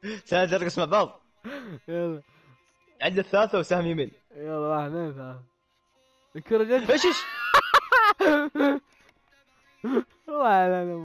سنة نرقص مع بعض. يلا. عد الثالثة وسهم يمين. يلا، واحد اثنين ثلاثة. الكرة جت. ايش ايش. والله لا.